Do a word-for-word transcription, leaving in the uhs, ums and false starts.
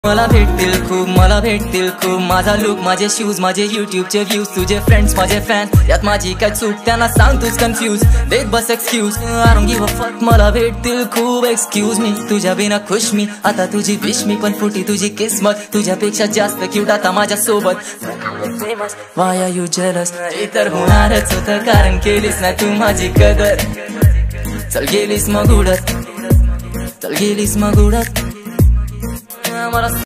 मला भेटतील खूप मला भेटतील खूप माझा लुक माझे शूज माझे युट्यूबचे व्ह्यूज तुझे फ्रेंड्स माझे फॅन्स यात माझी काय चूक त्यांना सांग तूच कन्फ्यूज देत बस excuse I don't give a fuck मला भेटतील खूप एक्सक्यूज मी तुझ्या बिना खुश मी आता तुझी विश मी पण फुटी तुझी किस्मत तुझ्यापेक्षा जास्त क्यूट आता माझ्या सोबत वाय आर यू जेलस इतर होणारच होतं कारण केलीस ना तू माझी कदर चल गेलीस मग उडत चल गेलीस मग उडत मला